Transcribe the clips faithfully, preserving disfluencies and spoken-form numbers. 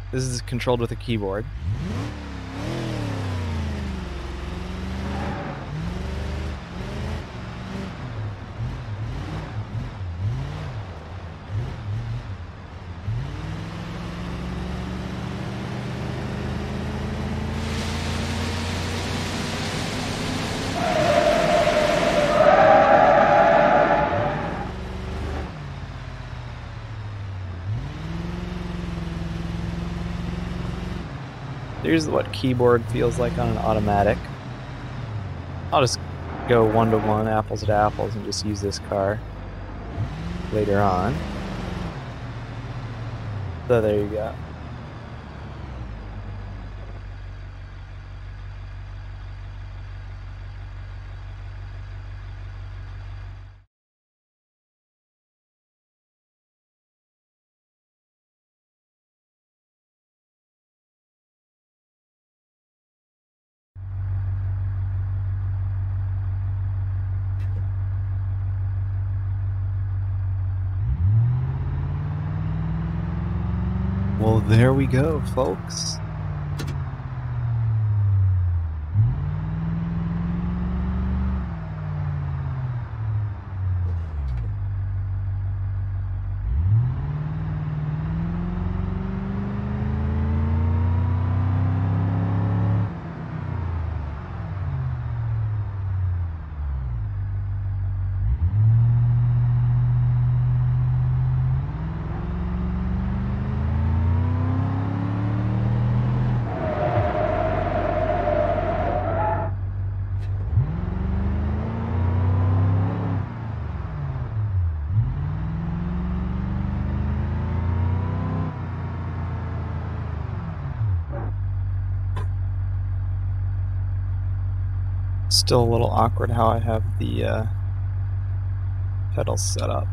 This is controlled with a keyboard. Here's what keyboard feels like on an automatic. I'll just go one to one, apples to apples, and just use this car later on. So there you go. Well, there we go, folks. Still a little awkward how I have the uh, pedals set up.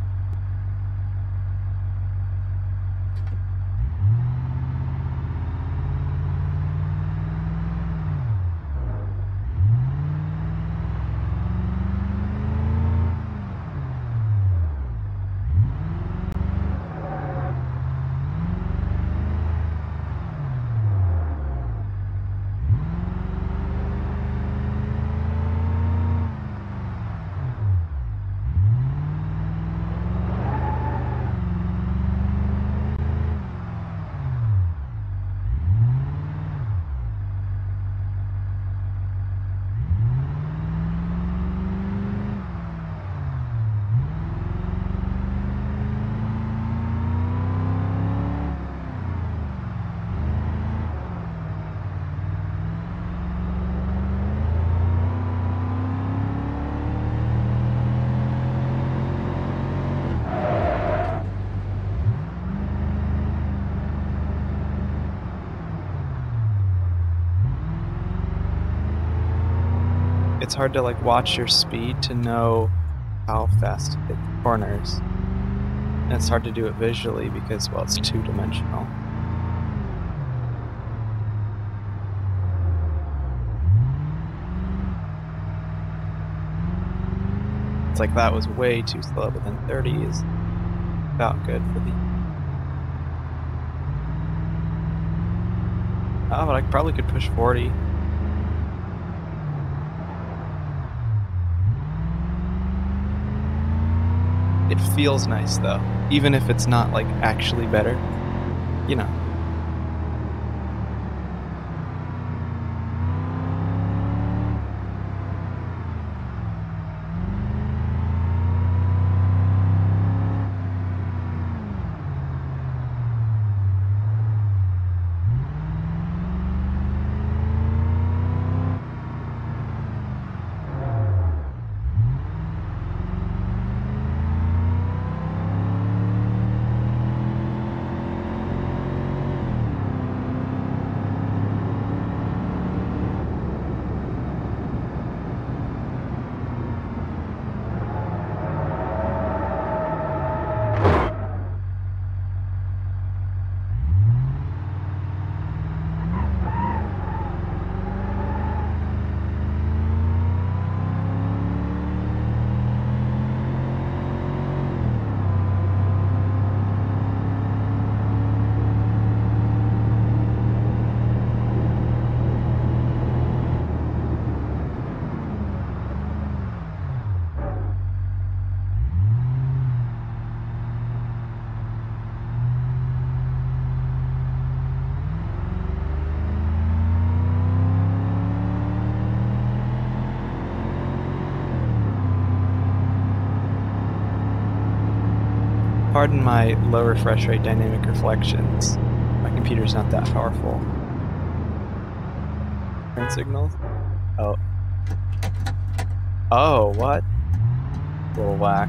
It's hard to like watch your speed to know how fast to hit the corners. And it's hard to do it visually because, well, it's two-dimensional. It's like that was way too slow, but then thirty is about good for the... Oh, but I probably could push forty. It feels nice though, even if it's not like actually better, you know. pardon my low refresh rate dynamic reflections. My computer's not that powerful. Turn signals? Oh. Oh, what? Little whack.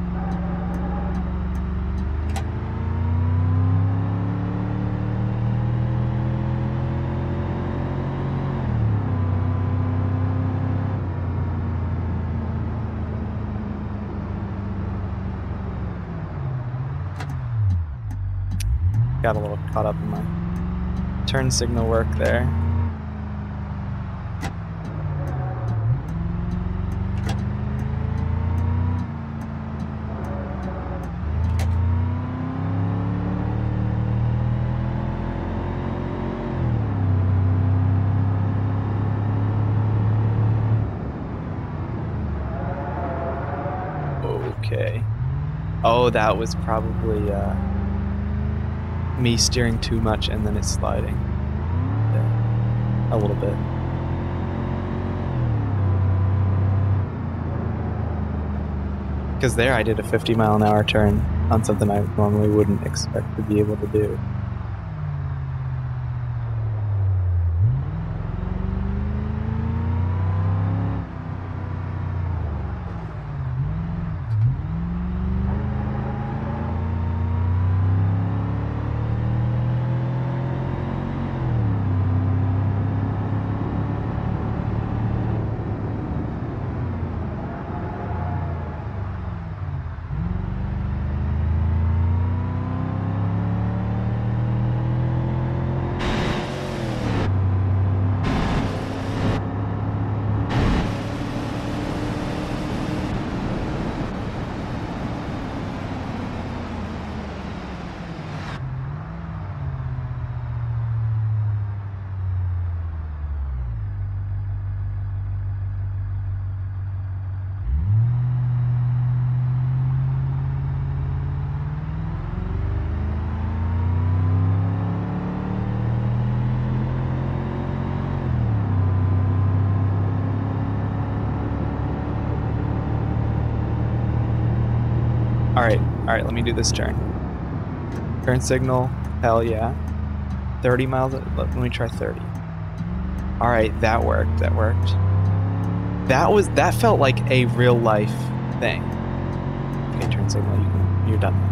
Got a little caught up in my turn signal work there. Okay. Oh, that was probably uh, me steering too much and then it's sliding. Yeah, a little bit. Because there I did a fifty mile an hour turn on something I normally wouldn't expect to be able to do. Alright, alright, let me do this turn. Turn signal, hell yeah. thirty miles, let me try thirty. Alright, that worked, that worked. That was, that felt like a real life thing. Okay, turn signal, you can, you're done.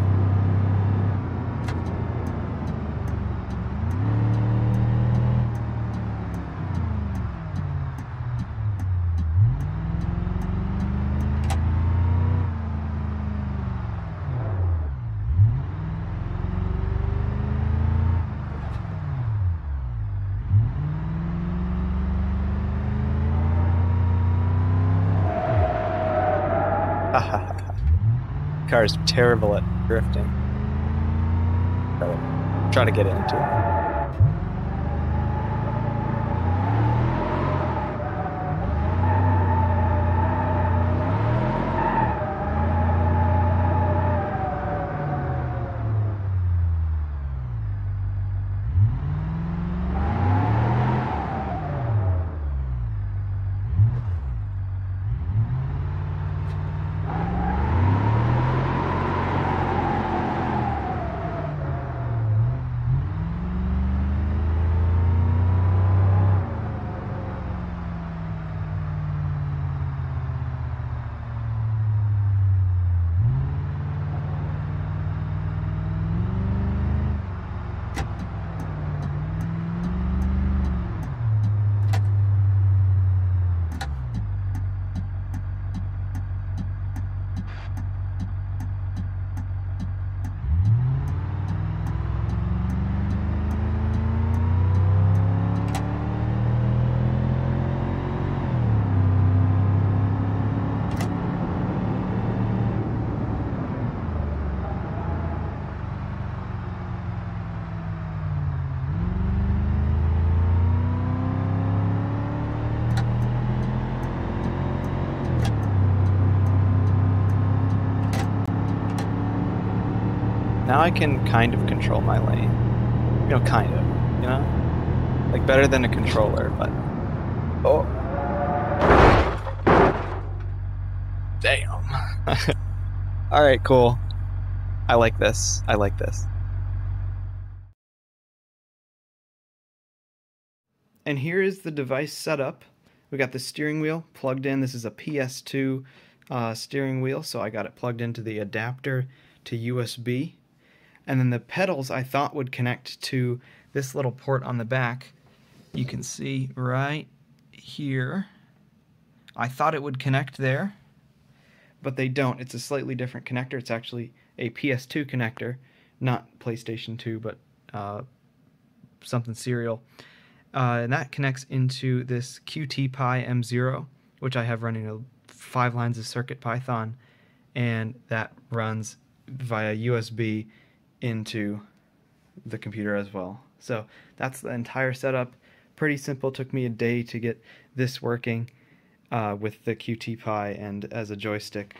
Car is terrible at drifting. Try, try to get into it. Now I can kind of control my lane. You know, kind of, you know? Like, better than a controller, but... Oh. Damn. Alright, cool. I like this. I like this. And here is the device setup. We got the steering wheel plugged in. This is a P S two uh, steering wheel, so I got it plugged into the adapter to U S B. And then the pedals I thought would connect to this little port on the back. You can see right here. I thought it would connect there, but they don't. It's a slightly different connector. It's actually a P S two connector, not PlayStation two, but uh, something serial. Uh, and that connects into this Qt-Py M zero, which I have running a five lines of CircuitPython, and that runs via U S B into the computer as well. So that's the entire setup. Pretty simple. Took me a day to get this working uh, with the Qt-Py and as a joystick.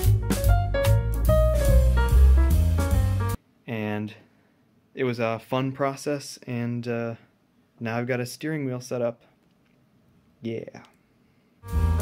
And it was a fun process, and uh, now I've got a steering wheel set up. Yeah.